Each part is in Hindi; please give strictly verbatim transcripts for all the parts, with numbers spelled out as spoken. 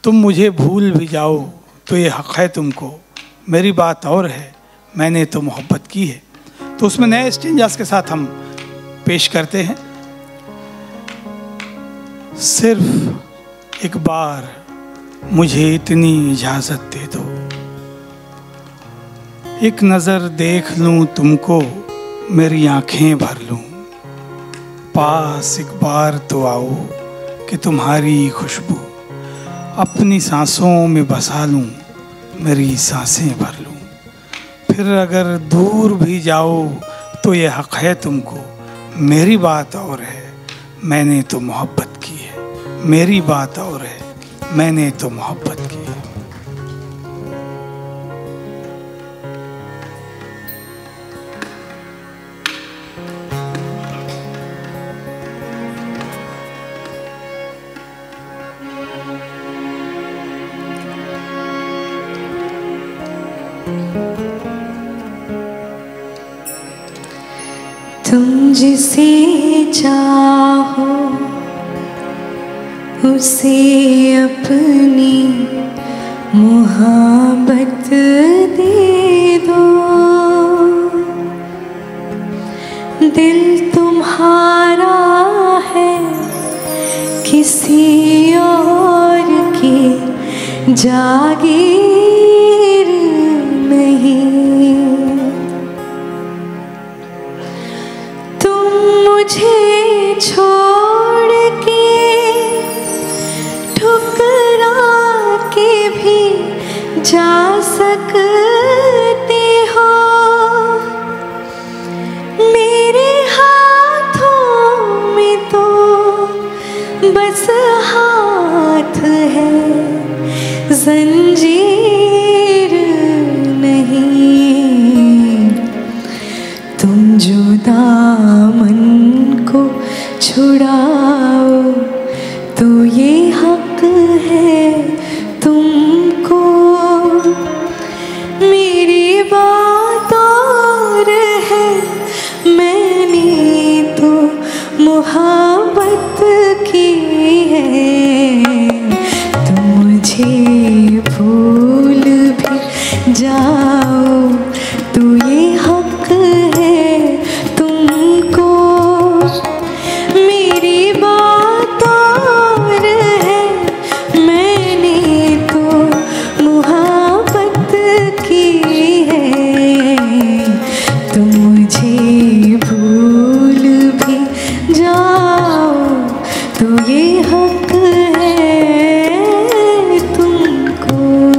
तुम मुझे भूल भी जाओ तो ये हक़ है तुमको, मेरी बात और है, मैंने तो मोहब्बत की है। तो उसमें नए स्टेंजास के साथ हम पेश करते हैं। सिर्फ एक बार मुझे इतनी इजाज़त दे दो, एक नज़र देख लूँ तुमको, मेरी आँखें भर लूँ, पास एक बार तो आओ कि तुम्हारी खुशबू अपनी सांसों में बसा लूँ, मेरी सांसें भर लूँ। फिर अगर दूर भी जाओ तो ये हक़ है तुमको, मेरी बात और है, मैंने तो मोहब्बत की है, मेरी बात और है, मैंने तो मोहब्बत की है। तुम जिसे चाहो उसे अपनी मोहब्बत दे दो, दिल तुम्हारा है किसी और की जागीर नहीं। तुम मुझे छोड़ के ठुकरा के भी जा सकते हो, मेरे हाथों में तो बस हाथ है, जंजीर नहीं। तुम जो दामन को छुड़ाओ तो ये हक है तुमको, मेरी बात और है, मैंने तो मोहब्बत की है। तुम मुझे भूल भी जाओ तो ये हक है तुमको, मेरी बात और है, मैंने तो मोहब्बत की है। तुम मुझे भूल भी जाओ तो ये हक है तुमको।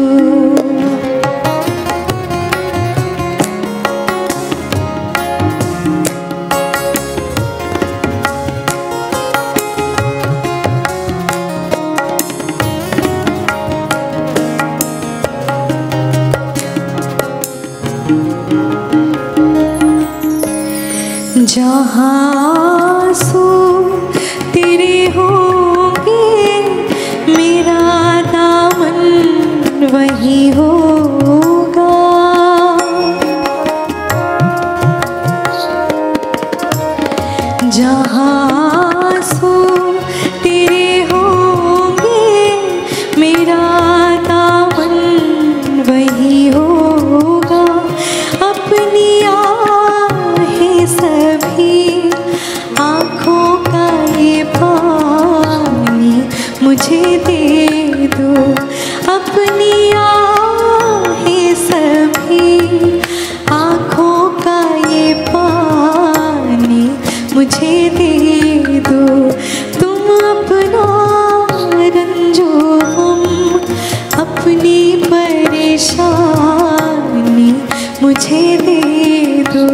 जहाँ सो तेरे होंगे, मेरा दामन वही होगा। जहाँ सो तेरे होंगे, मेरा दामन वही होगा। अपनी आहें सभी आँखों का ये पानी मुझे दे दो, अपनी आहें सभी आँखों का ये पानी मुझे दे दो। तुम अपना रंजो हम अपनी परेशानी मुझे दे दो।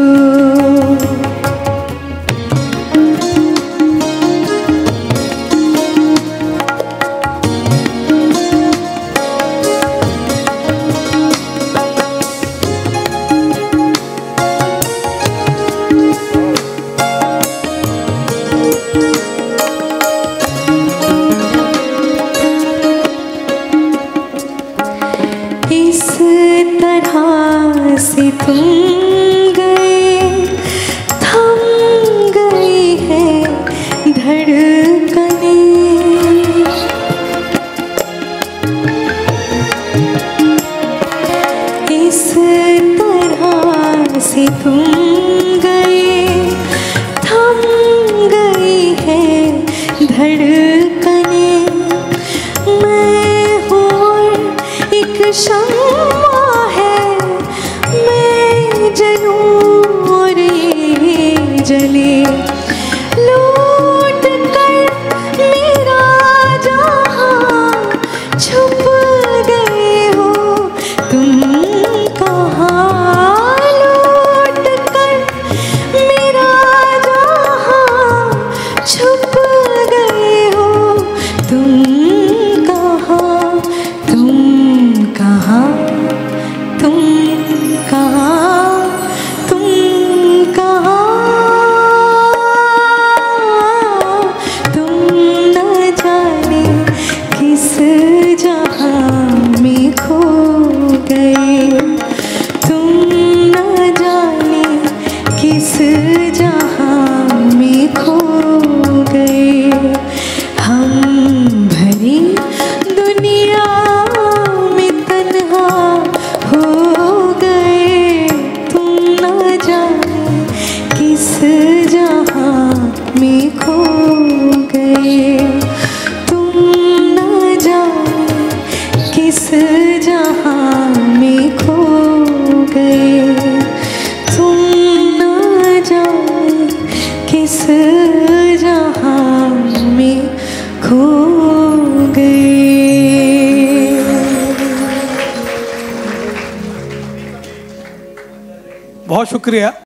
इस तरह से तुम गए, थम गई है धड़कनें, इस तरह से तुम गए, थम गई है धड़कने। मैं हूँ एक शम्मा है, मैं जलूं और ये जले। लूट कर मेरा जहां छुप गए हो तुम कहाँ। लूट कर मेरा जहां छुप गए हो तुम कहाँ। तुम कहाँ, तुम कहाँ, तुम कहाँ। तुम न जाने किस जहां में खो गए। तुम न जाने किस जहां में खो गए। हम भरी दुनिया में तन्हा हो गए। तुम न जाने किस जहां में खो गए। तुम न जाने किस जहां में खो गए। तुम न जाने किस जहां में खो गए। बहुत शुक्रिया।